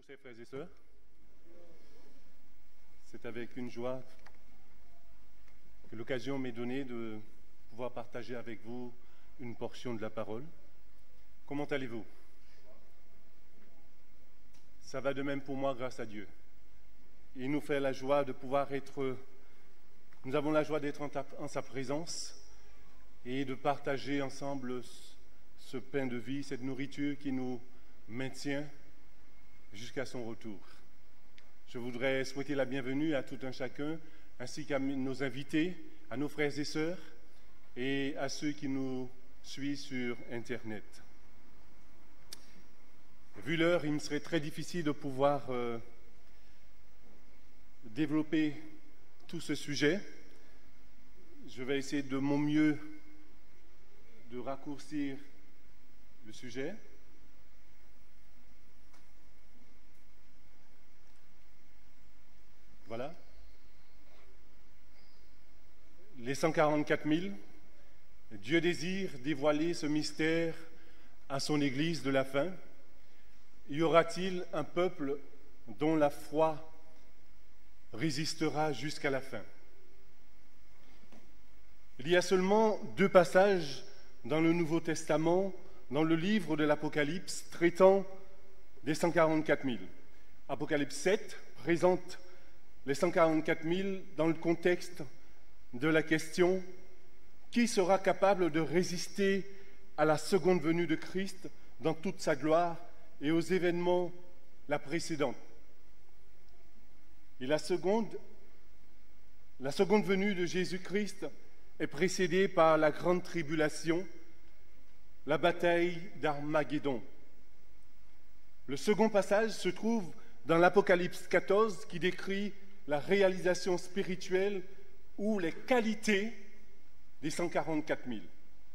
chers frères et sœurs, c'est avec une joie que l'occasion m'est donnée de pouvoir partager avec vous une portion de la parole. Comment allez-vous? Ça va de même pour moi, grâce à Dieu. Il nous fait la joie de pouvoir être... Nous avons la joie d'être en sa présence et de partager ensemble ce pain de vie, cette nourriture qui nous maintient jusqu'à son retour. Je voudrais souhaiter la bienvenue à tout un chacun, ainsi qu'à nos invités, à nos frères et sœurs, et à ceux qui nous suivent sur Internet. Vu l'heure, il me serait très difficile de pouvoir développer tout ce sujet. Je vais essayer de mon mieux de raccourcir le sujet. Voilà. Les 144 000, Dieu désire dévoiler ce mystère à son Église de la fin. Y aura-t-il un peuple dont la foi résistera jusqu'à la fin? Il y a seulement 2 passages dans le Nouveau Testament, dans le livre de l'Apocalypse, traitant des 144 000. Apocalypse 7 présente les 144 000 dans le contexte de la question « Qui sera capable de résister à la seconde venue de Christ dans toute sa gloire et aux événements la précédente ?» Et la seconde venue de Jésus-Christ est précédée par la grande tribulation, la bataille d'Armageddon. Le second passage se trouve dans l'Apocalypse 14 qui décrit la réalisation spirituelle ou les qualités des 144 000.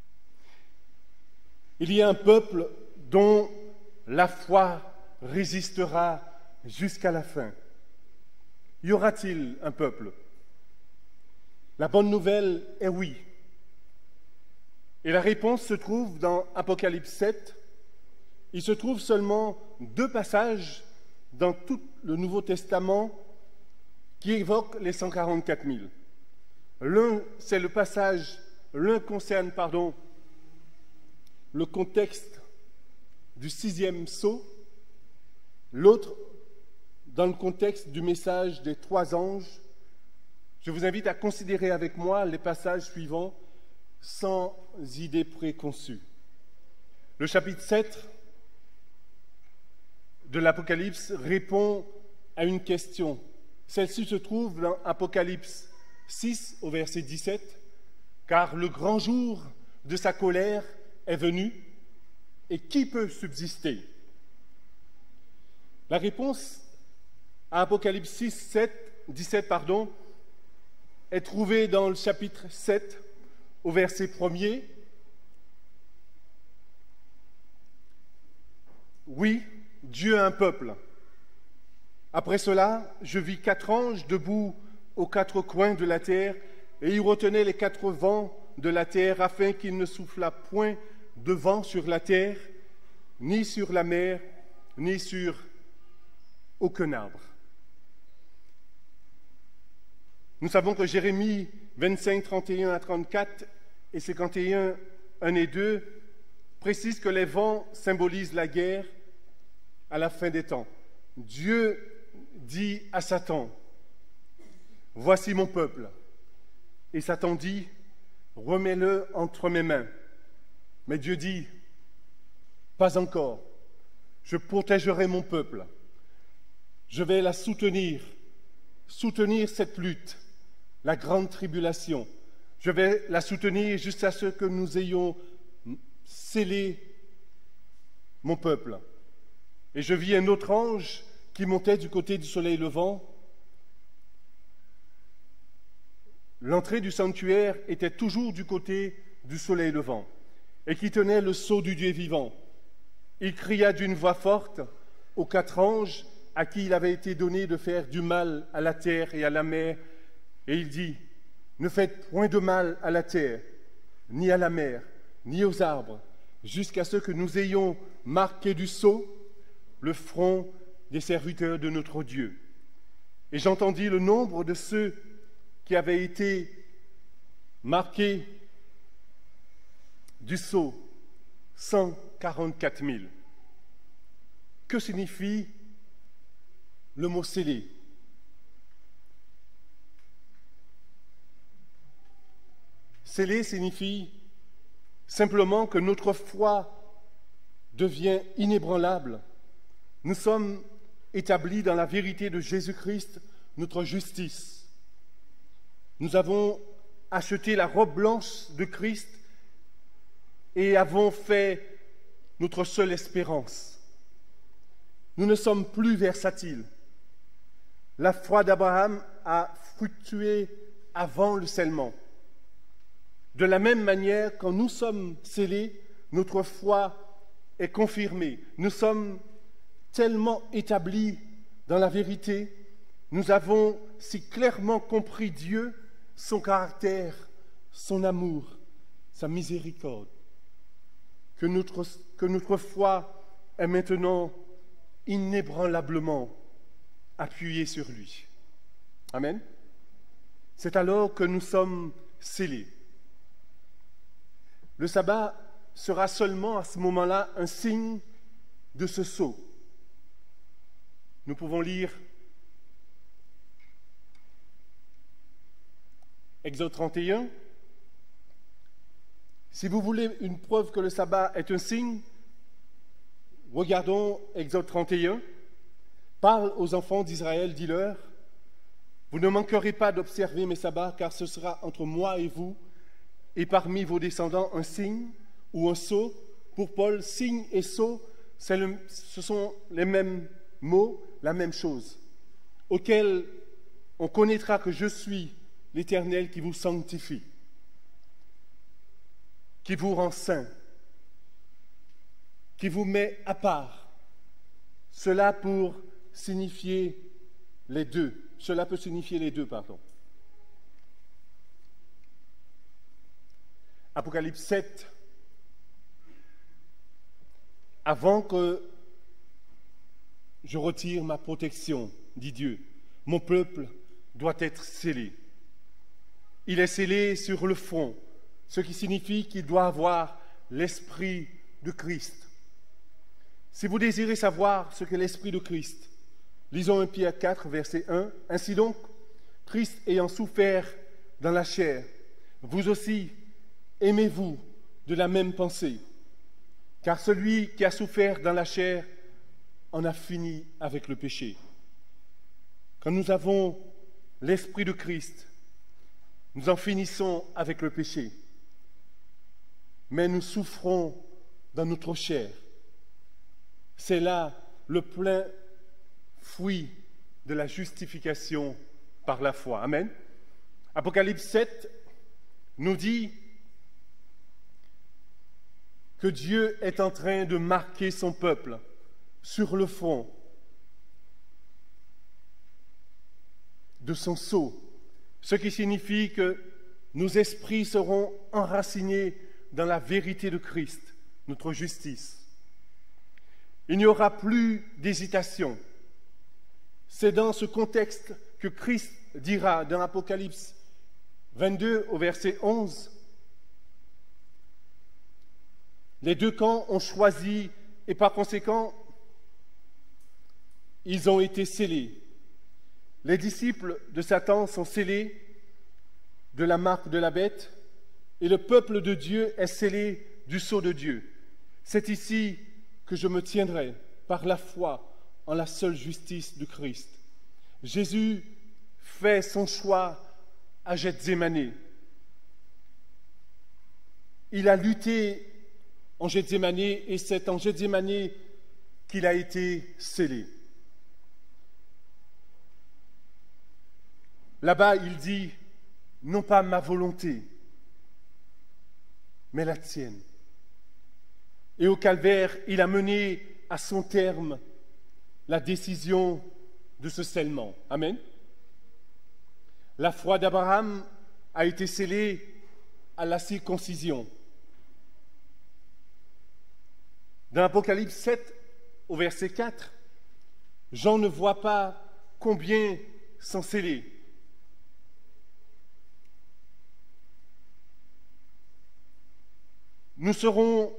Il y a un peuple dont la foi résistera jusqu'à la fin. Y aura-t-il un peuple? La bonne nouvelle est oui. Et la réponse se trouve dans Apocalypse 7. Il se trouve seulement 2 passages dans tout le Nouveau Testament qui évoquent les 144 000. L'un concerne le contexte du 6e sceau, l'autre dans le contexte du message des 3 anges. Je vous invite à considérer avec moi les passages suivants sans idée préconçue. Le chapitre 7 de l'Apocalypse répond à une question. Celle-ci se trouve dans Apocalypse 6 au verset 17, « Car le grand jour de sa colère est venu, et qui peut subsister ?» La réponse à Apocalypse 6, 17 est trouvée dans le chapitre 7 au verset 1er. Oui, Dieu a un peuple. Après cela, je vis 4 anges debout aux 4 coins de la terre, et ils retenaient les 4 vents de la terre, afin qu'il ne soufflât point de vent sur la terre, ni sur la mer, ni sur aucun arbre. Nous savons que Jérémie 25, 31 à 34 et 51, 1 et 2 précisent que les vents symbolisent la guerre à la fin des temps. Dieu dit à Satan, « Voici mon peuple. » Et Satan dit, « Remets-le entre mes mains. » Mais Dieu dit, « Pas encore. Je protégerai mon peuple. Je vais la soutenir cette lutte, la grande tribulation. Je vais la soutenir jusqu'à ce que nous ayons scellé mon peuple. » Et je vis un autre ange qui montait du côté du soleil levant. L'entrée du sanctuaire était toujours du côté du soleil levant, et qui tenait le sceau du Dieu vivant. Il cria d'une voix forte aux 4 anges à qui il avait été donné de faire du mal à la terre et à la mer, et il dit, « Ne faites point de mal à la terre, ni à la mer, ni aux arbres, jusqu'à ce que nous ayons marqué du sceau le front des serviteurs de notre Dieu. Et j'entendis le nombre de ceux qui avaient été marqués du sceau, 144 000. Que signifie le mot scellé? Scellé signifie simplement que notre foi devient inébranlable. Nous sommes établis dans la vérité de Jésus-Christ, notre justice. Nous avons acheté la robe blanche de Christ et avons fait notre seule espérance. Nous ne sommes plus versatiles. La foi d'Abraham a fructué avant le scellement. De la même manière, quand nous sommes scellés, notre foi est confirmée. Nous sommes tellement établis dans la vérité, nous avons si clairement compris Dieu, son caractère, son amour, sa miséricorde, que notre foi est maintenant inébranlablement appuyée sur lui. Amen. C'est alors que nous sommes scellés. Le sabbat sera seulement à ce moment-là un signe de ce sceau. Nous pouvons lire Exode 31. Si vous voulez une preuve que le sabbat est un signe, regardons Exode 31. Parle aux enfants d'Israël, dis-leur, vous ne manquerez pas d'observer mes sabbats, car ce sera entre moi et vous, et parmi vos descendants un signe ou un sceau. Pour Paul, signe et sceau, ce sont les mêmes mots, la même chose, auquel on connaîtra que je suis l'Éternel qui vous sanctifie, qui vous rend saint, qui vous met à part. Cela pour signifier les deux. Cela peut signifier les deux, pardon. Apocalypse 7. Avant que je retire ma protection, dit Dieu, mon peuple doit être scellé. Il est scellé sur le front, ce qui signifie qu'il doit avoir l'Esprit de Christ. Si vous désirez savoir ce qu'est l'Esprit de Christ, lisons 1 Pierre 4, verset 1. Ainsi donc, Christ ayant souffert dans la chair, vous aussi, aimez-vous de la même pensée, car celui qui a souffert dans la chair en a fini avec le péché. Quand nous avons l'Esprit de Christ, nous en finissons avec le péché, mais nous souffrons dans notre chair. C'est là le plein fruit de la justification par la foi. Amen. Apocalypse 7 nous dit que Dieu est en train de marquer son peuple sur le front de son sceau, ce qui signifie que nos esprits seront enracinés dans la vérité de Christ, notre justice. Il n'y aura plus d'hésitation. C'est dans ce contexte que Christ dira dans Apocalypse 22 au verset 11, les deux camps ont choisi et par conséquent, ils ont été scellés. Les disciples de Satan sont scellés de la marque de la bête et le peuple de Dieu est scellé du sceau de Dieu. C'est ici que je me tiendrai par la foi en la seule justice de Christ. Jésus fait son choix à Gethsémani. Il a lutté en Gethsémani et c'est en Gethsémani qu'il a été scellé. Là-bas, il dit, non pas ma volonté, mais la tienne. Et au calvaire, il a mené à son terme la décision de ce scellement. Amen. La foi d'Abraham a été scellée à la circoncision. Dans Apocalypse 7, au verset 4, Jean ne voit pas combien sont scellés. Nous serons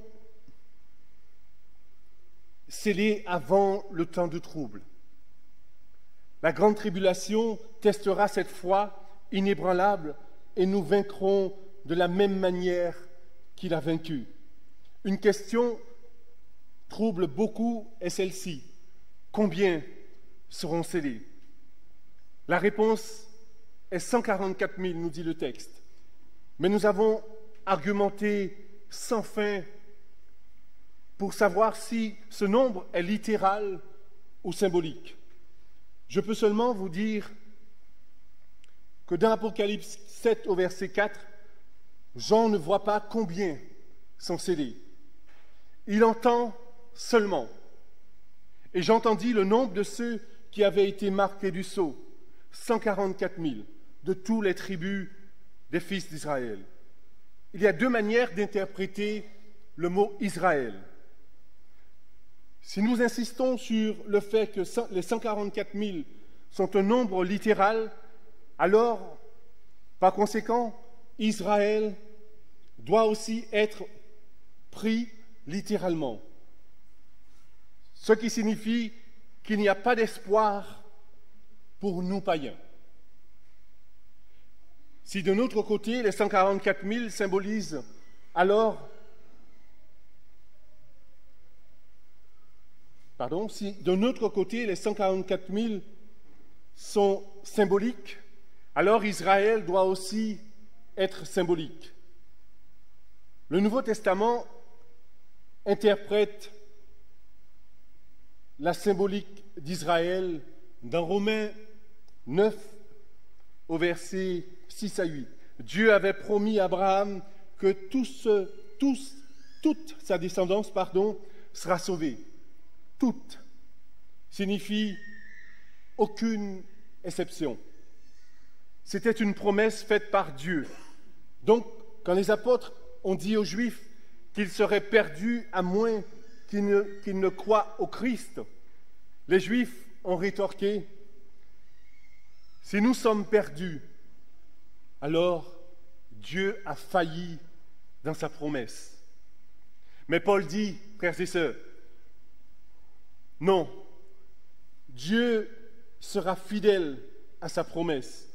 scellés avant le temps de trouble. La grande tribulation testera cette foi inébranlable et nous vaincrons de la même manière qu'il a vaincu. Une question trouble beaucoup est celle-ci. Combien seront scellés? La réponse est 144 000, nous dit le texte. Mais nous avons argumenté sans fin pour savoir si ce nombre est littéral ou symbolique. Je peux seulement vous dire que dans Apocalypse 7 au verset 4, Jean ne voit pas combien sont scellés. Il entend seulement. Et j'entendis le nombre de ceux qui avaient été marqués du sceau, 144 000, de tous les tribus des fils d'Israël. Il y a deux manières d'interpréter le mot Israël. Si nous insistons sur le fait que les 144 000 sont un nombre littéral, alors, par conséquent, Israël doit aussi être pris littéralement. Ce qui signifie qu'il n'y a pas d'espoir pour nous païens. Si de notre côté, les 144 000 symbolisent alors... si de notre côté, les 144 000 sont symboliques, alors Israël doit aussi être symbolique. Le Nouveau Testament interprète la symbolique d'Israël dans Romains 9, au verset 6 à 8. Dieu avait promis à Abraham que toute sa descendance sera sauvée. Toute signifie aucune exception. C'était une promesse faite par Dieu. Donc, quand les apôtres ont dit aux Juifs qu'ils seraient perdus à moins qu'ils ne croient au Christ, les Juifs ont rétorqué: si nous sommes perdus, alors Dieu a failli dans sa promesse. Mais Paul dit, frères et sœurs, non, Dieu sera fidèle à sa promesse.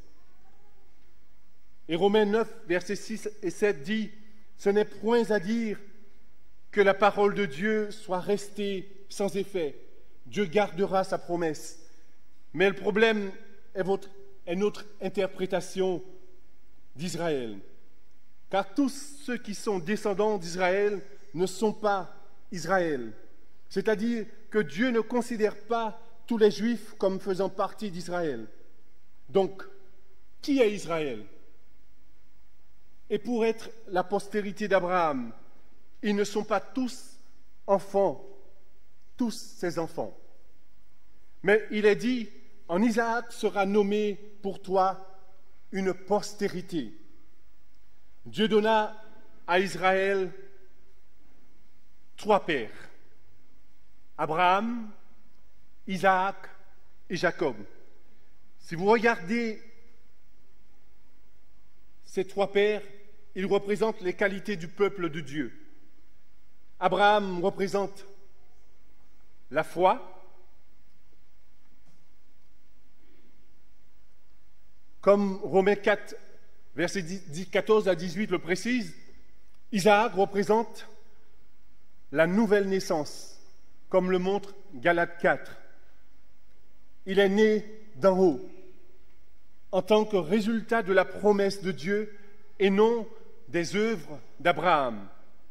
Et Romains 9, versets 6 et 7 dit, ce n'est point à dire que la parole de Dieu soit restée sans effet. Dieu gardera sa promesse. Mais le problème est notre interprétation d'Israël. Car tous ceux qui sont descendants d'Israël ne sont pas Israël. C'est-à-dire que Dieu ne considère pas tous les Juifs comme faisant partie d'Israël. Donc, qui est Israël? Et pour être la postérité d'Abraham, ils ne sont pas tous enfants, tous ses enfants. Mais il est dit, en Isaac sera nommé pour toi une postérité. Dieu donna à Israël 3 pères. Abraham, Isaac et Jacob. Si vous regardez ces 3 pères, ils représentent les qualités du peuple de Dieu. Abraham représente la foi, comme Romains 4, versets 14 à 18 le précise. Isaac représente la nouvelle naissance, comme le montre Galates 4. Il est né d'en haut, en tant que résultat de la promesse de Dieu et non des œuvres d'Abraham.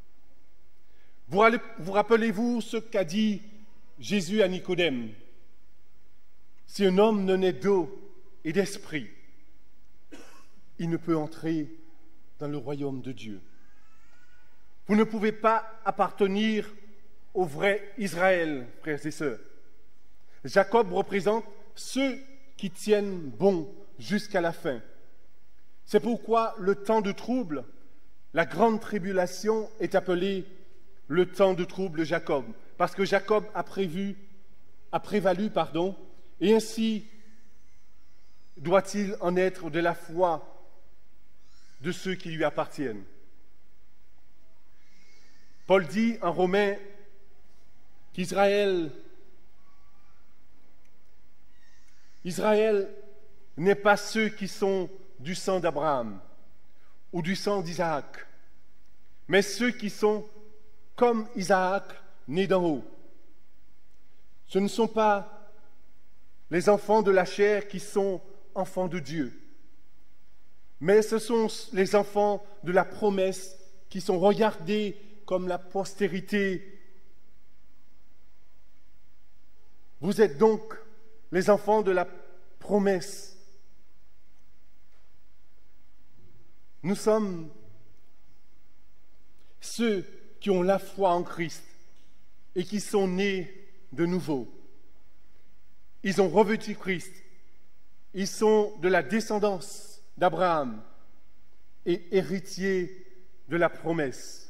Vous rappelez-vous ce qu'a dit Jésus à Nicodème? Si un homme ne naît d'eau et d'esprit, il ne peut entrer dans le royaume de Dieu. Vous ne pouvez pas appartenir au vrai Israël, frères et sœurs. Jacob représente ceux qui tiennent bon jusqu'à la fin. C'est pourquoi le temps de trouble, la grande tribulation, est appelé le temps de trouble de Jacob, parce que Jacob a prévu a prévalu, et ainsi doit-il en être de la foi de ceux qui lui appartiennent. Paul dit en Romains qu'Israël n'est pas ceux qui sont du sang d'Abraham ou du sang d'Isaac, mais ceux qui sont comme Isaac, nés d'en haut. Ce ne sont pas les enfants de la chair qui sont enfants de Dieu, mais ce sont les enfants de la promesse qui sont regardés comme la postérité. Vous êtes donc les enfants de la promesse. Nous sommes ceux qui ont la foi en Christ et qui sont nés de nouveau. Ils ont revêtu Christ. Ils sont de la descendance d'Abraham et héritiers de la promesse.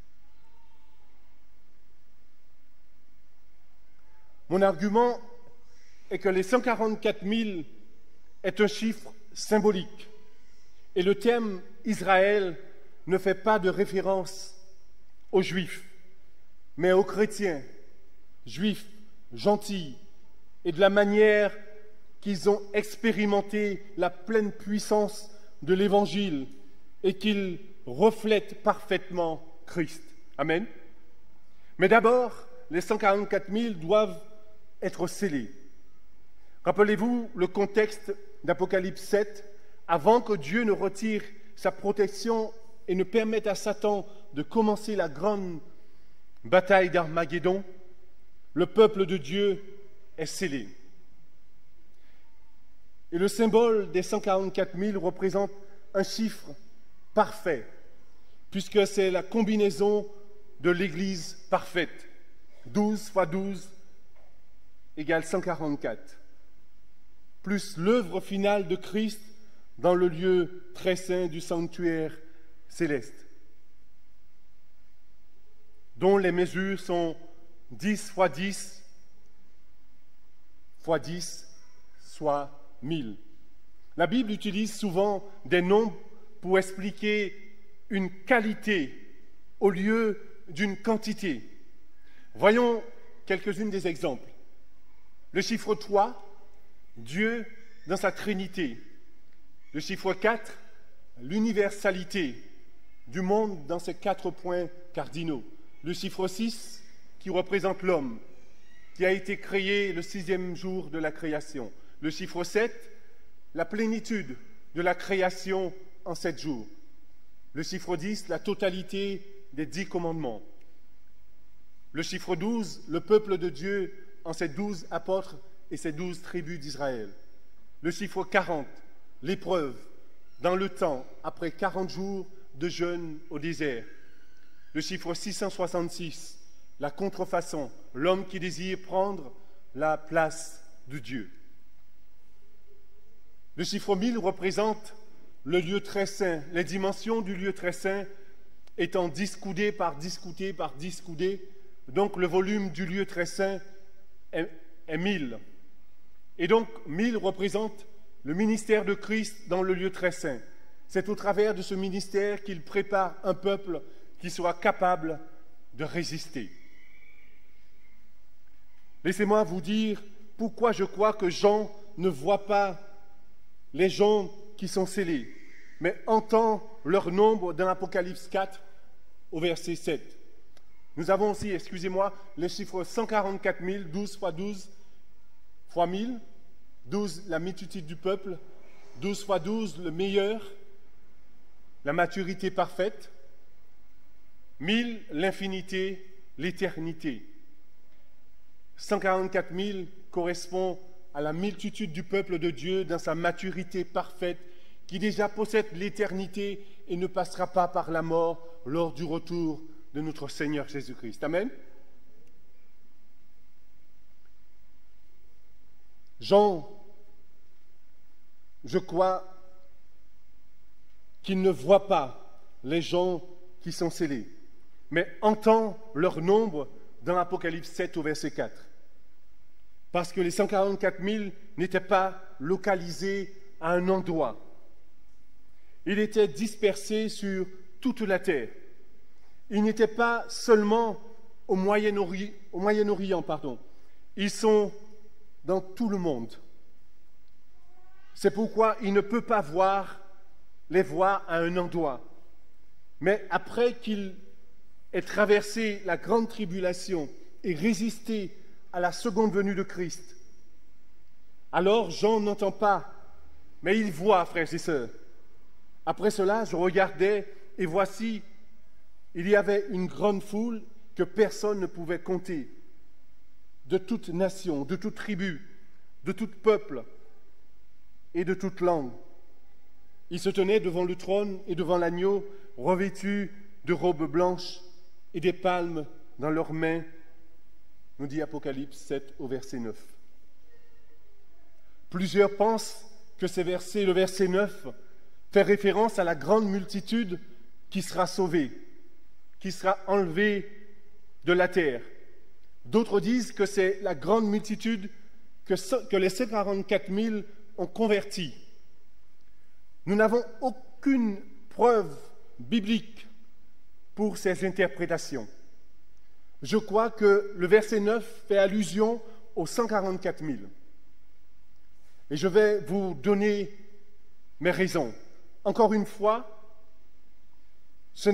Mon argument est que les 144 000 est un chiffre symbolique et le terme Israël ne fait pas de référence aux Juifs, mais aux chrétiens, juifs, gentils, et de la manière qu'ils ont expérimenté la pleine puissance de l'Évangile et qu'ils reflètent parfaitement Christ. Amen. Mais d'abord, les 144 000 doivent être scellés. Rappelez-vous le contexte d'Apocalypse 7, avant que Dieu ne retire sa protection et ne permette à Satan de commencer la grande bataille d'Armageddon, le peuple de Dieu est scellé. Et le symbole des 144 000 représente un chiffre parfait, puisque c'est la combinaison de l'Église parfaite. 12 fois 12 égale 144, plus l'œuvre finale de Christ dans le lieu très saint du sanctuaire céleste, dont les mesures sont 10 fois 10 fois 10, soit 1000. La Bible utilise souvent des nombres pour expliquer une qualité au lieu d'une quantité. Voyons quelques-unes des exemples. Le chiffre 3, Dieu dans sa Trinité. Le chiffre 4, l'universalité du monde dans ses 4 points cardinaux. Le chiffre 6, qui représente l'homme, qui a été créé le 6e jour de la création. Le chiffre 7, la plénitude de la création en 7 jours. Le chiffre 10, la totalité des 10 commandements. Le chiffre 12, le peuple de Dieu en ses 12 apôtres et ses 12 tribus d'Israël. Le chiffre 40, l'épreuve dans le temps, après 40 jours de jeûne au désert. Le chiffre 666, la contrefaçon, l'homme qui désire prendre la place de Dieu. Le chiffre 1000 représente le lieu très saint, les dimensions du lieu très saint étant 10 coudées par 10 coudées par 10 coudées, donc le volume du lieu très saint est 1000. Et donc 1000 représente le ministère de Christ dans le lieu très saint. C'est au travers de ce ministère qu'il prépare un peuple qui soit capable de résister. Laissez-moi vous dire pourquoi je crois que Jean ne voit pas les gens qui sont scellés, mais entend leur nombre dans l'Apocalypse 4 au verset 7. Nous avons aussi, les chiffres 144 000, 12 fois 12 fois 1000, 12 la multitude du peuple, 12 fois 12 le meilleur, la maturité parfaite, 1000 l'infinité, l'éternité. 144 000 correspond à la multitude du peuple de Dieu dans sa maturité parfaite, qui déjà possède l'éternité et ne passera pas par la mort lors du retour de notre Seigneur Jésus-Christ. Amen. Jean, je crois qu'il ne voit pas les gens qui sont scellés, mais entend leur nombre dans l'Apocalypse 7 au verset 4. parce que les 144 000 n'étaient pas localisés à un endroit. Ils étaient dispersés sur toute la terre. Ils n'étaient pas seulement au Moyen-Orient, Ils sont dans tout le monde. C'est pourquoi il ne peut pas les voir à un endroit. Mais après qu'il ait traversé la grande tribulation et résisté à la seconde venue de Christ, alors Jean n'entend pas, mais il voit, frères et sœurs. Après cela, je regardais et voici, il y avait une grande foule que personne ne pouvait compter, de toute nation, de toute tribu, de tout peuple et de toute langue. Ils se tenaient devant le trône et devant l'agneau, revêtus de robes blanches et des palmes dans leurs mains, nous dit Apocalypse 7 au verset 9. Plusieurs pensent que le verset 9, fait référence à la grande multitude qui sera sauvée, qui sera enlevée de la terre. D'autres disent que c'est la grande multitude que les 144 000 ont converti. Nous n'avons aucune preuve biblique pour ces interprétations. Je crois que le verset 9 fait allusion aux 144 000. Et je vais vous donner mes raisons. Encore une fois, c'est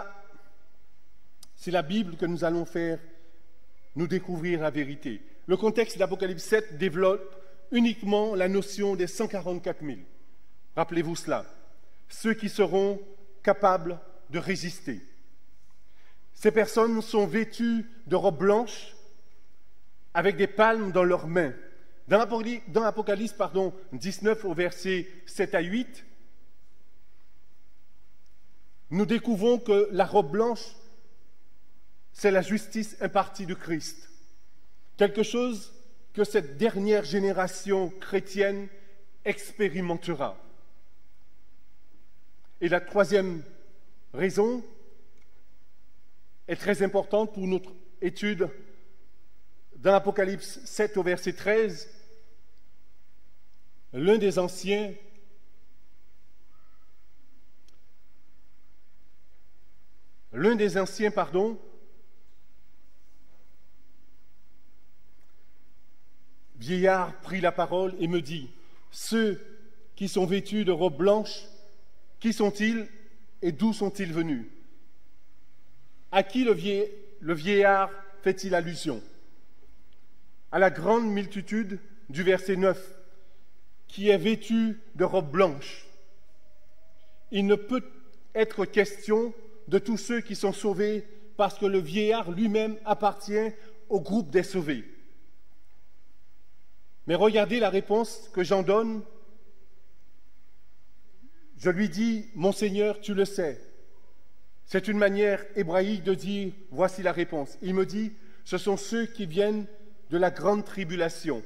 la Bible que nous allons faire nous découvrir la vérité. Le contexte d'Apocalypse 7 développe uniquement la notion des 144 000. Rappelez-vous cela. Ceux qui seront capables de résister. Ces personnes sont vêtues de robes blanches avec des palmes dans leurs mains. Dans Apocalypse 19 au verset 7 à 8, nous découvrons que la robe blanche, c'est la justice impartie de Christ. Quelque chose que cette dernière génération chrétienne expérimentera. Et la troisième raison est très importante pour notre étude dans l'Apocalypse 7 au verset 13. L'un des anciens vieillard prit la parole et me dit, ceux qui sont vêtus de robes blanches, qui sont-ils et d'où sont-ils venus? À qui le vieillard fait-il allusion? À la grande multitude du verset 9, qui est vêtue de robes blanches. Il ne peut être question de tous ceux qui sont sauvés parce que le vieillard lui-même appartient au groupe des sauvés. Mais regardez la réponse que Jean donne. Je lui dis, mon Seigneur, tu le sais. C'est une manière hébraïque de dire, voici la réponse. Il me dit, ce sont ceux qui viennent de la grande tribulation,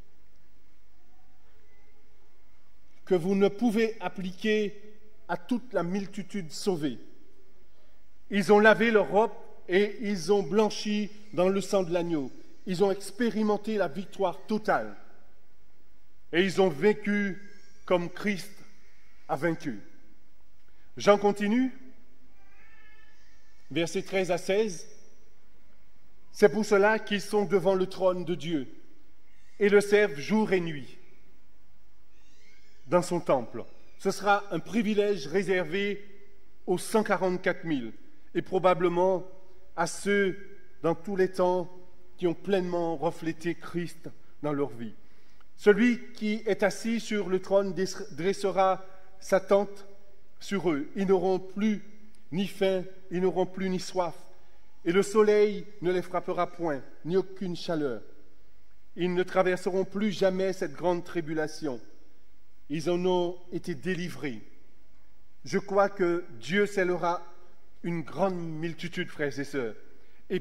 que vous ne pouvez appliquer à toute la multitude sauvée. Ils ont lavé leur robe et ils ont blanchi dans le sang de l'agneau. Ils ont expérimenté la victoire totale. Et ils ont vaincu comme Christ a vaincu. Jean continue, versets 13 à 16. C'est pour cela qu'ils sont devant le trône de Dieu et le servent jour et nuit dans son temple. Ce sera un privilège réservé aux 144 000 et probablement à ceux dans tous les temps qui ont pleinement reflété Christ dans leur vie. Celui qui est assis sur le trône dressera sa tente sur eux. Ils n'auront plus ni faim, ils n'auront plus ni soif, et le soleil ne les frappera point, ni aucune chaleur. Ils ne traverseront plus jamais cette grande tribulation. Ils en ont été délivrés. Je crois que Dieu scellera une grande multitude, frères et sœurs, et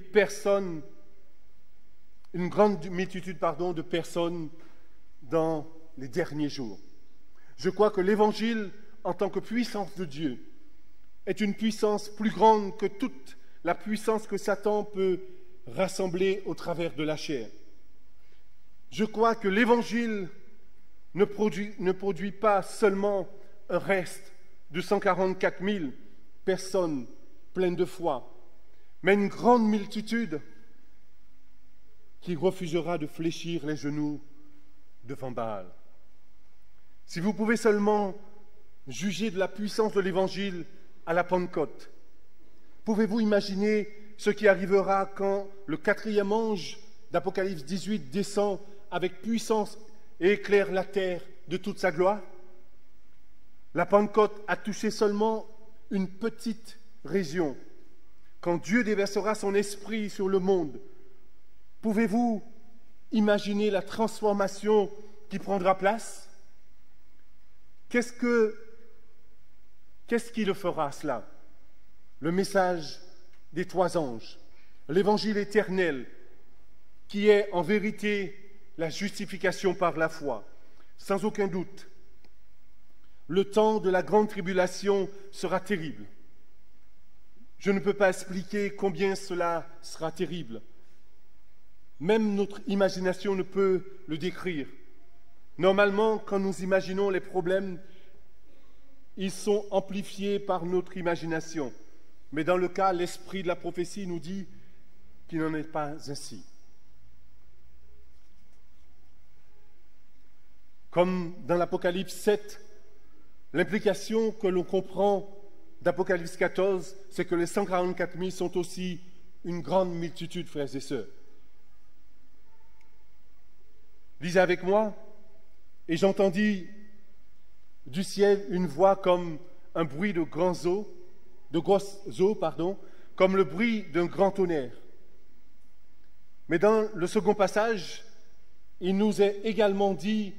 une grande multitude de personnes dans les derniers jours. Je crois que l'Évangile, en tant que puissance de Dieu, est une puissance plus grande que toute la puissance que Satan peut rassembler au travers de la chair. Je crois que l'Évangile ne produit pas seulement un reste de 144 000 personnes pleines de foi, mais une grande multitude qui refusera de fléchir les genoux devant Baal. Si vous pouvez seulement juger de la puissance de l'Évangile à la Pentecôte, pouvez-vous imaginer ce qui arrivera quand le 4e ange d'Apocalypse 18 descend avec puissance et éclaire la terre de toute sa gloire? La Pentecôte a touché seulement une petite région. Quand Dieu déversera son esprit sur le monde, pouvez-vous imaginer la transformation qui prendra place? Qu'est-ce qui le fera, cela? Le message des 3 anges, l'évangile éternel, qui est en vérité la justification par la foi. Sans aucun doute, le temps de la grande tribulation sera terrible. Je ne peux pas expliquer combien cela sera terrible. Même notre imagination ne peut le décrire. Normalement, quand nous imaginons les problèmes, ils sont amplifiés par notre imagination. Mais dans le cas, l'esprit de la prophétie nous dit qu'il n'en est pas ainsi. Comme dans l'Apocalypse 7, l'implication que l'on comprend d'Apocalypse 14, c'est que les 144 000 sont aussi une grande multitude, frères et sœurs. Lisez avec moi. Et j'entendis du ciel une voix comme un bruit de grosses eaux, comme le bruit d'un grand tonnerre. Mais dans le second passage, il nous est également dit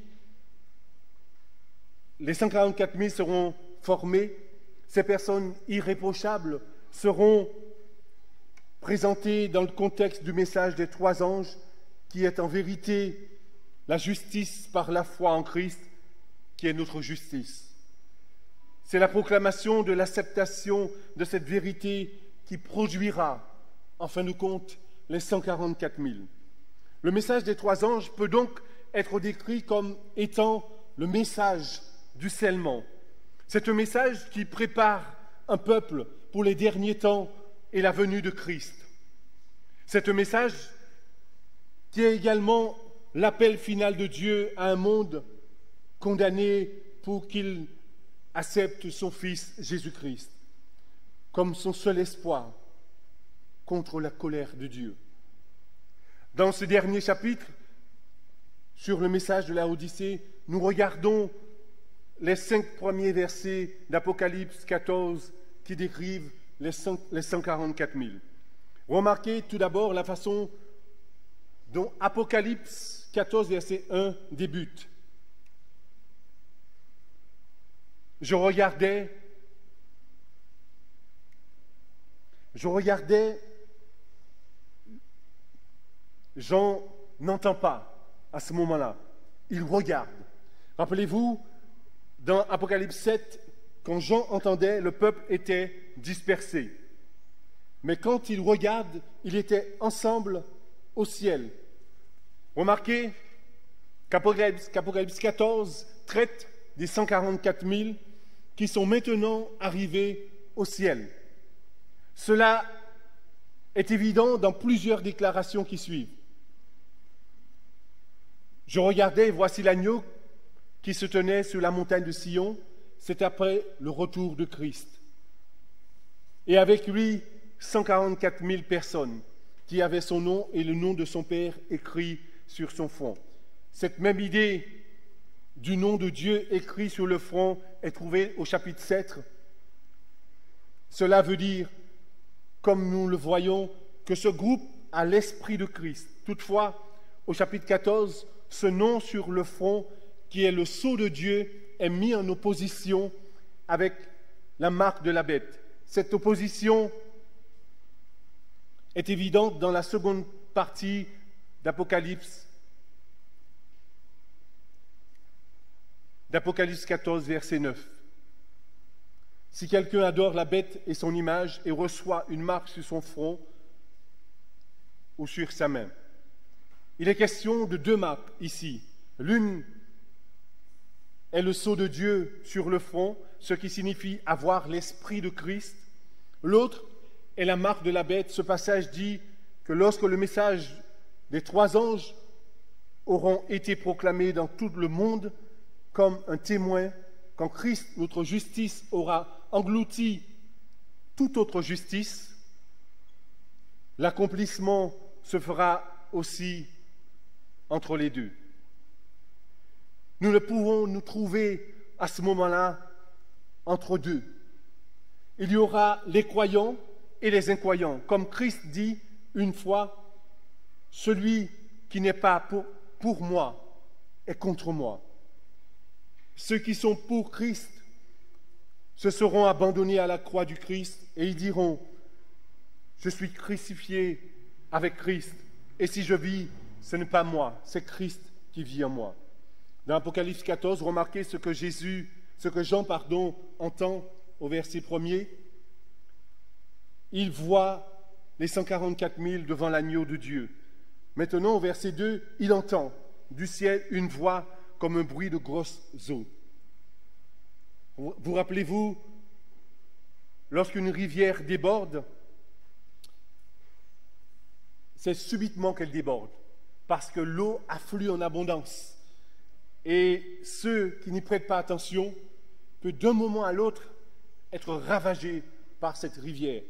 les 144 000 seront formés, ces personnes irréprochables seront présentées dans le contexte du message des 3 anges, qui est en vérité la justice par la foi en Christ, qui est notre justice. C'est la proclamation de l'acceptation de cette vérité qui produira, en fin de compte, les 144 000. Le message des 3 anges peut donc être décrit comme étant le message du scellement. C'est un message qui prépare un peuple pour les derniers temps et la venue de Christ. C'est un message qui est également l'appel final de Dieu à un monde condamné pour qu'il accepte son Fils Jésus-Christ comme son seul espoir contre la colère de Dieu. Dans ce dernier chapitre, sur le message de la Odyssée, nous regardons les 5 premiers versets d'Apocalypse 14 qui décrivent les 144 000. Remarquez tout d'abord la façon dont Apocalypse 14, verset 1 débute. Je regardais, Jean n'entend pas à ce moment-là, il regarde. Rappelez-vous, dans Apocalypse 7, quand Jean entendait, le peuple était dispersé. Mais quand il regarde, il était ensemble au ciel. Remarquez qu'Apocalypse 14 traite des 144 000 qui sont maintenant arrivés au ciel. Cela est évident dans plusieurs déclarations qui suivent. Je regardais et voici l'agneau qui se tenait sur la montagne de Sion, c'est après le retour de Christ. Et avec lui, 144 000 personnes qui avaient son nom et le nom de son Père écrit sur son front. Cette même idée du nom de Dieu écrit sur le front est trouvée au chapitre 7. Cela veut dire, comme nous le voyons, que ce groupe a l'esprit de Christ. Toutefois, au chapitre 14, ce nom sur le front, qui est le sceau de Dieu, est mis en opposition avec la marque de la bête. Cette opposition est évidente dans la seconde partie d'Apocalypse 14, verset 9. Si quelqu'un adore la bête et son image et reçoit une marque sur son front ou sur sa main. Il est question de deux mappes ici. L'une est le sceau de Dieu sur le front, ce qui signifie avoir l'esprit de Christ. L'autre est la marque de la bête. Ce passage dit que lorsque le message des trois anges auront été proclamés dans tout le monde comme un témoin, quand Christ, notre justice, aura englouti toute autre justice, l'accomplissement se fera aussi entre les deux. Nous ne pouvons nous trouver à ce moment-là entre deux. Il y aura les croyants et les incroyants. Comme Christ dit une fois, celui qui n'est pas pour moi est contre moi. Ceux qui sont pour Christ se seront abandonnés à la croix du Christ et ils diront, je suis crucifié avec Christ et si je vis, ce n'est pas moi, c'est Christ qui vit en moi. Dans Apocalypse 14, remarquez ce que Jean entend au verset 1er. Il voit les 144 000 devant l'agneau de Dieu. Maintenant, au verset 2, il entend du ciel une voix comme un bruit de grosses eaux. Vous rappelez-vous, lorsqu'une rivière déborde, c'est subitement qu'elle déborde, parce que l'eau afflue en abondance. Et ceux qui n'y prêtent pas attention peuvent d'un moment à l'autre être ravagés par cette rivière.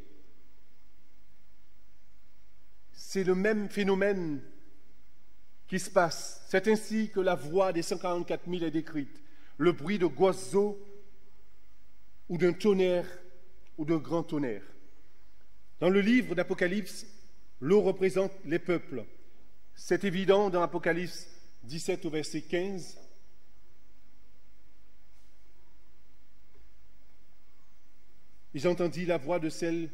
C'est le même phénomène qui se passe. C'est ainsi que la voix des 144 000 est décrite. Le bruit de grosses eaux ou d'un tonnerre ou d'un grand tonnerre. Dans le livre d'Apocalypse, l'eau représente les peuples. C'est évident dans Apocalypse 17 au verset 15. Et j'entendis la voix de celle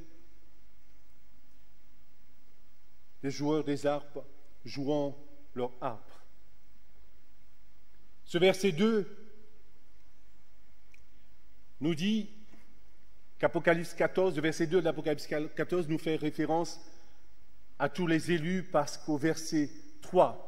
des joueurs des harpes jouant leur harpe. Ce verset 2 nous dit qu'Apocalypse 14, le verset 2 de l'Apocalypse 14 nous fait référence à tous les élus parce qu'au verset 3,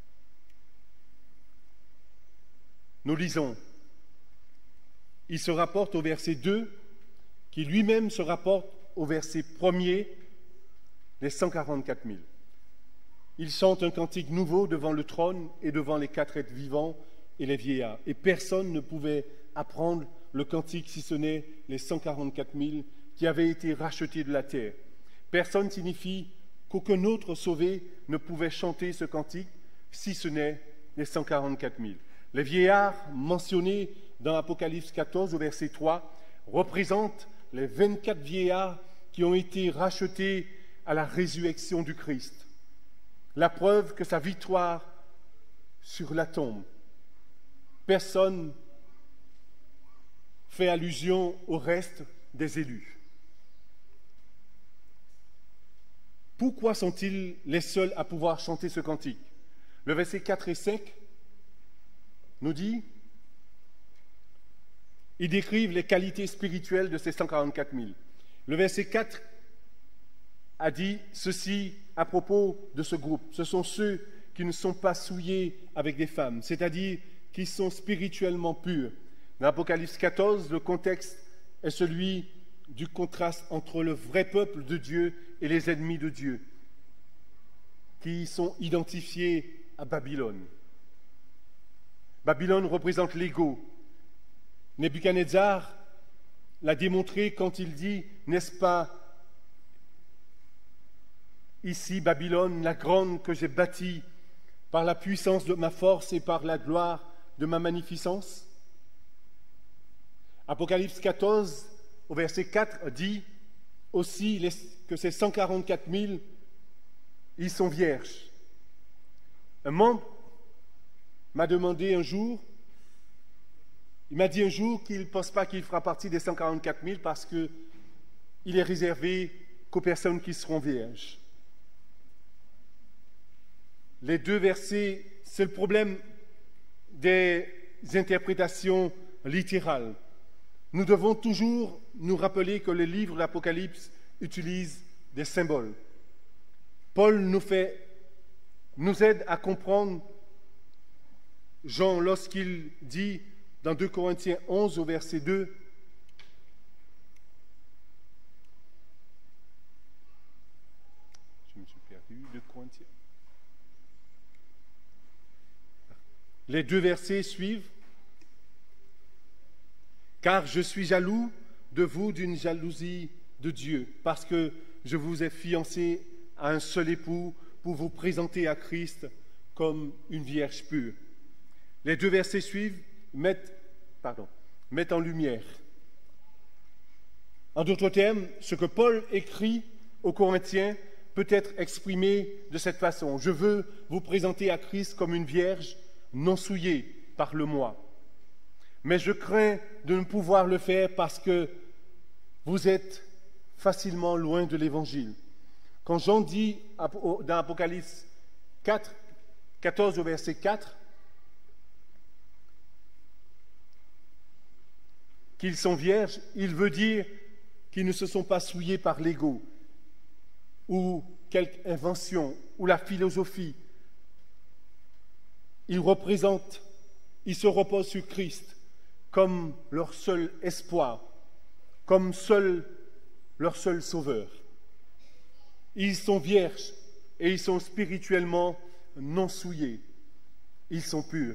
nous lisons, il se rapporte au verset 2 qui lui-même se rapporte au verset 1er, les 144 000. Ils chantent un cantique nouveau devant le trône et devant les quatre êtres vivants et les vieillards. Et personne ne pouvait apprendre le cantique si ce n'est les 144 000 qui avaient été rachetés de la terre. Personne signifie qu'aucun autre sauvé ne pouvait chanter ce cantique si ce n'est les 144 000. Les vieillards mentionnés dans Apocalypse 14 au verset 3 représentent les 24 vieillards qui ont été rachetés à la résurrection du Christ. La preuve que sa victoire sur la tombe. Personne fait allusion au reste des élus. Pourquoi sont-ils les seuls à pouvoir chanter ce cantique? Le verset 4 et 5 nous dit, ils décrivent les qualités spirituelles de ces 144 000. Le verset 4 a dit ceci à propos de ce groupe. Ce sont ceux qui ne sont pas souillés avec des femmes, c'est-à-dire qui sont spirituellement purs. Dans Apocalypse 14, le contexte est celui du contraste entre le vrai peuple de Dieu et les ennemis de Dieu, qui sont identifiés à Babylone. Babylone représente l'ego. Nebuchadnezzar l'a démontré quand il dit, n'est-ce pas ici Babylone, la grande que j'ai bâtie par la puissance de ma force et par la gloire de ma magnificence? Apocalypse 14, au verset 4, dit aussi que ces 144 000, ils sont vierges. Un membre m'a demandé un jour, il m'a dit un jour qu'il ne pense pas qu'il fera partie des 144 000 parce qu'il est réservé qu'aux personnes qui seront vierges. Les deux versets, c'est le problème des interprétations littérales. Nous devons toujours nous rappeler que le livre de l'Apocalypse utilise des symboles. Paul nous fait nous aide à comprendre Jean lorsqu'il dit dans 2 Corinthiens 11 au verset 2, je me suis perdu, 2 Corinthiens. Les 2 versets suivent. Car je suis jaloux de vous d'une jalousie de Dieu, parce que je vous ai fiancé à un seul époux pour vous présenter à Christ comme une vierge pure. Les 2 versets suivent mettent en lumière. En d'autres termes, ce que Paul écrit aux Corinthiens peut être exprimé de cette façon. Je veux vous présenter à Christ comme une vierge non souillée par le moi. Mais je crains de ne pouvoir le faire parce que vous êtes facilement loin de l'Évangile. Quand Jean dit dans Apocalypse 14 au verset 4, qu'ils sont vierges, il veut dire qu'ils ne se sont pas souillés par l'ego ou quelque invention ou la philosophie. Ils se reposent sur Christ comme leur seul espoir, comme leur seul sauveur. Ils sont vierges et ils sont spirituellement non souillés. Ils sont purs.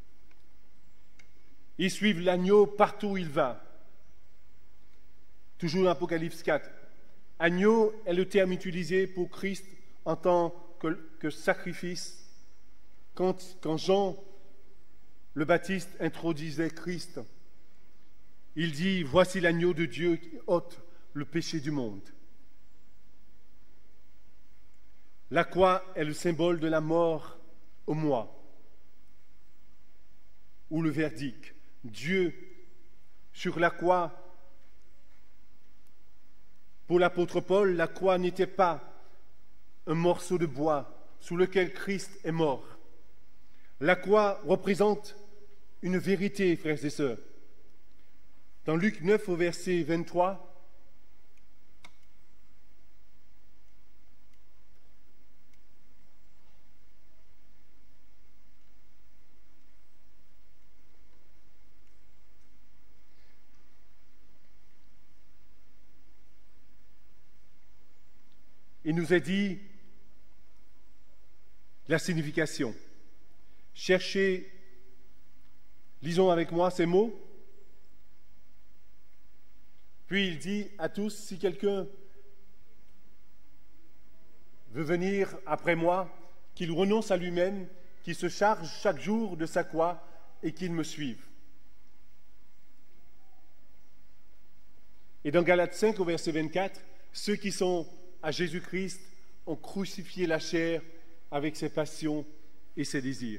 Ils suivent l'agneau partout où il va. Toujours dans Apocalypse 4. Agneau est le terme utilisé pour Christ en tant que sacrifice. Quand Jean le Baptiste introduisait Christ, il dit « Voici l'agneau de Dieu qui ôte le péché du monde ». La croix est le symbole de la mort au moi, ou le verdict. Dieu, sur la croix, pour l'apôtre Paul, la croix n'était pas un morceau de bois sous lequel Christ est mort. La croix représente une vérité, frères et sœurs. Dans Luc 9 au verset 23, il nous est dit la signification. Cherchez, lisons avec moi ces mots. Puis il dit à tous, si quelqu'un veut venir après moi, qu'il renonce à lui-même, qu'il se charge chaque jour de sa croix et qu'il me suive. Et dans Galates 5 au verset 24, ceux qui sont à Jésus-Christ ont crucifié la chair avec ses passions et ses désirs.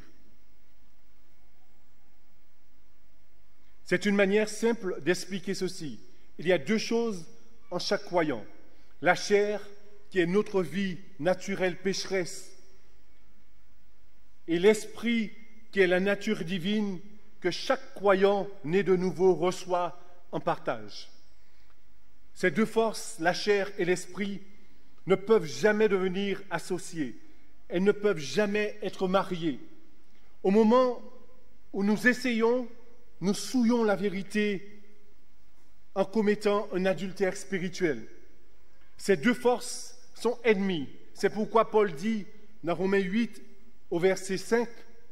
C'est une manière simple d'expliquer ceci. Il y a 2 choses en chaque croyant. La chair, qui est notre vie naturelle pécheresse, et l'esprit, qui est la nature divine que chaque croyant né de nouveau reçoit en partage. Ces 2 forces, la chair et l'esprit, ne peuvent jamais devenir associées. Elles ne peuvent jamais être mariées. Au moment où nous essayons, nous souillons la vérité en commettant un adultère spirituel. Ces 2 forces sont ennemies. C'est pourquoi Paul dit dans Romains 8 au verset 5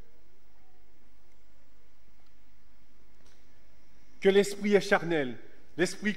que l'esprit est charnel. L'esprit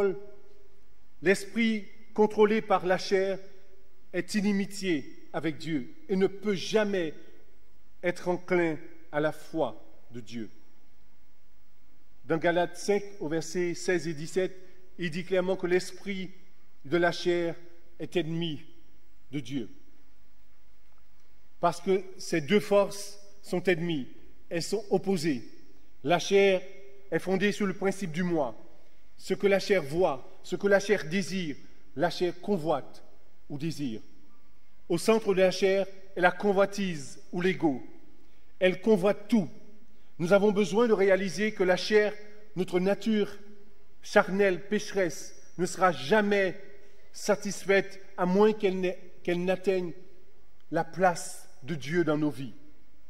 contrôlé par la chair est inimitié avec Dieu et ne peut jamais être enclin à la foi de Dieu. Dans Galates 5, au verset 16 et 17, il dit clairement que l'esprit de la chair est ennemi de Dieu. Parce que ces 2 forces sont ennemies, elles sont opposées. La chair est fondée sur le principe du moi. Ce que la chair voit, ce que la chair désire, la chair convoite ou désire. Au centre de la chair est la convoitise ou l'ego. Elle convoite tout. Nous avons besoin de réaliser que la chair, notre nature charnelle, pécheresse, ne sera jamais satisfaite à moins qu'elle n'atteigne la place de Dieu dans nos vies.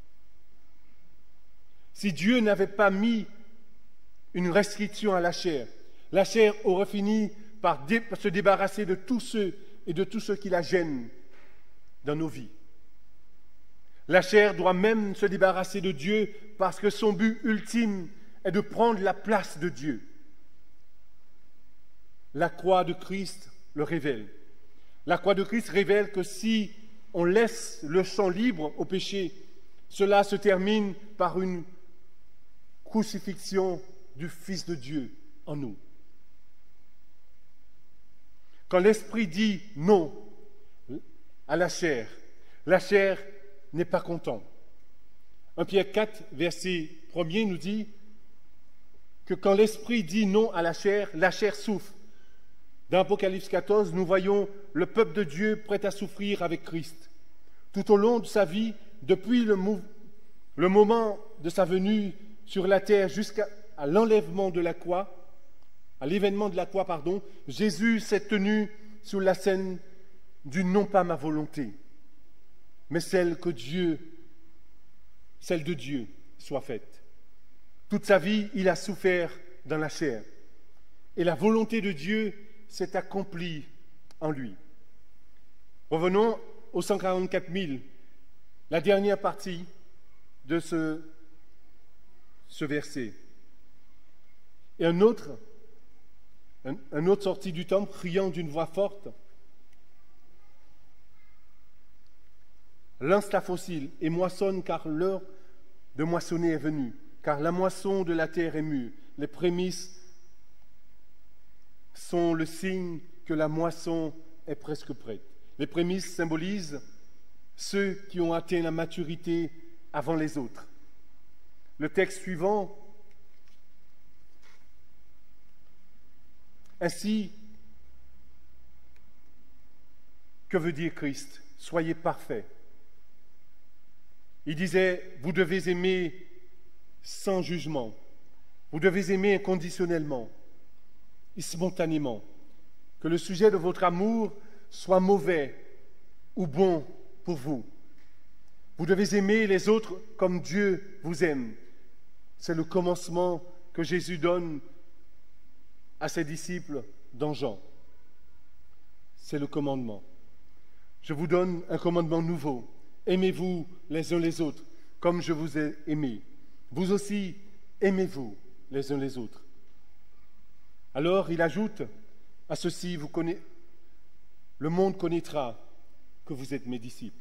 Si Dieu n'avait pas mis une restriction à la chair aurait fini par se débarrasser de tous ceux et de tous ceux qui la gênent dans nos vies. La chair doit même se débarrasser de Dieu parce que son but ultime est de prendre la place de Dieu. La croix de Christ le révèle. La croix de Christ révèle que si on laisse le champ libre au péché, cela se termine par une crucifixion du Fils de Dieu en nous. Quand l'Esprit dit non à la chair n'est pas content. 1 Pierre 4, verset 1er nous dit que quand l'Esprit dit non à la chair souffre. Dans Apocalypse 14, nous voyons le peuple de Dieu prêt à souffrir avec Christ. Tout au long de sa vie, depuis le moment de sa venue sur la terre jusqu'à l'enlèvement de la croix, à l'événement de la croix, Jésus s'est tenu sur la scène du non pas ma volonté, mais celle de Dieu soit faite. Toute sa vie, il a souffert dans la chair. Et la volonté de Dieu s'est accomplie en lui. Revenons aux 144 000, la dernière partie de ce verset. Et un autre sortit du temple, criant d'une voix forte, « Lance ta fossile et moissonne, car l'heure de moissonner est venue, car la moisson de la terre est mûre. Les prémices sont le signe que la moisson est presque prête. » Les prémices symbolisent ceux qui ont atteint la maturité avant les autres. Le texte suivant, ainsi, que veut dire Christ? Soyez parfaits. Il disait, vous devez aimer sans jugement, vous devez aimer inconditionnellement et spontanément. Que le sujet de votre amour soit mauvais ou bon pour vous. Vous devez aimer les autres comme Dieu vous aime. C'est le commencement que Jésus donne à ses disciples dans Jean. C'est le commandement. Je vous donne un commandement nouveau. Aimez-vous les uns les autres comme je vous ai aimés. Vous aussi, aimez-vous les uns les autres. Alors, il ajoute à ceci, le monde connaîtra que vous êtes mes disciples.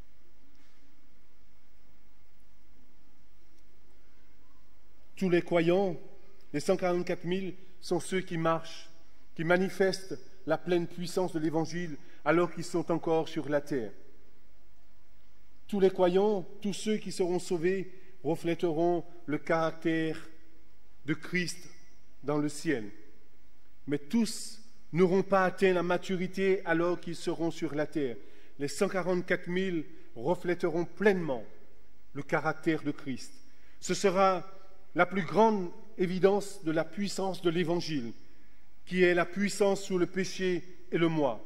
Tous les croyants, les 144 000, sont ceux qui marchent, qui manifestent la pleine puissance de l'Évangile alors qu'ils sont encore sur la terre. Tous les croyants, tous ceux qui seront sauvés, reflèteront le caractère de Christ dans le ciel. Mais tous n'auront pas atteint la maturité alors qu'ils seront sur la terre. Les 144 000 reflèteront pleinement le caractère de Christ. Ce sera la plus grande évidence de la puissance de l'Évangile, qui est la puissance sur le péché et le moi.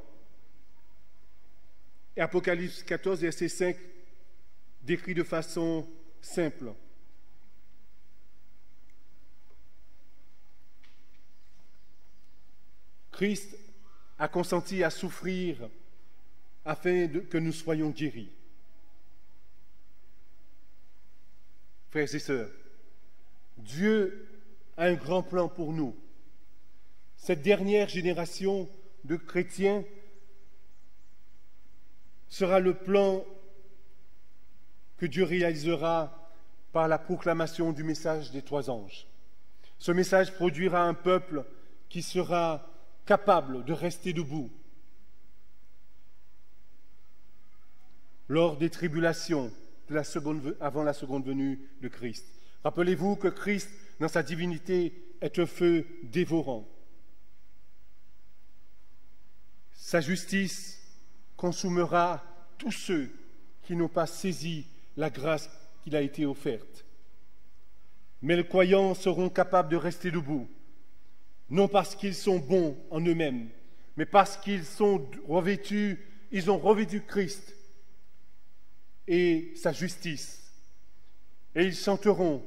Et Apocalypse 14, verset 5, décrit de façon simple. Christ a consenti à souffrir afin que nous soyons guéris. Frères et sœurs, Dieu a un grand plan pour nous. Cette dernière génération de chrétiens sera le plan que Dieu réalisera par la proclamation du message des 3 anges. Ce message produira un peuple qui sera capable de rester debout lors des tribulations avant la seconde venue de Christ. Rappelez-vous que Christ, dans sa divinité, est un feu dévorant. Sa justice consumera tous ceux qui n'ont pas saisi la grâce qui a été offerte. Mais les croyants seront capables de rester debout, non parce qu'ils sont bons en eux-mêmes, mais parce qu'ils ont revêtu Christ. et sa justice. Et ils chanteront.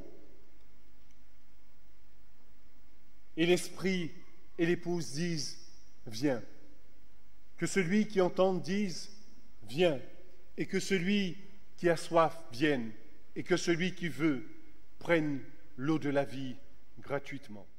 Et l'Esprit et l'épouse disent, viens. Que celui qui entend dise, viens. Et que celui qui a soif vienne. Et que celui qui veut prenne l'eau de la vie gratuitement.